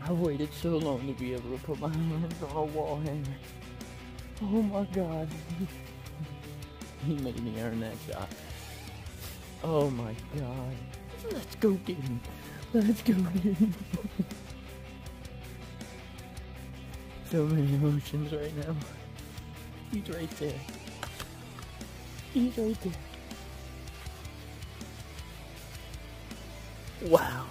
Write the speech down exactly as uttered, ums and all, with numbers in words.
I waited so long to be able to put my hands on a wall hanger. Oh my god. He made me earn that shot. Oh my god. Let's go get him. Let's go get him. So many emotions right now. He's right there. He's right there. Wow.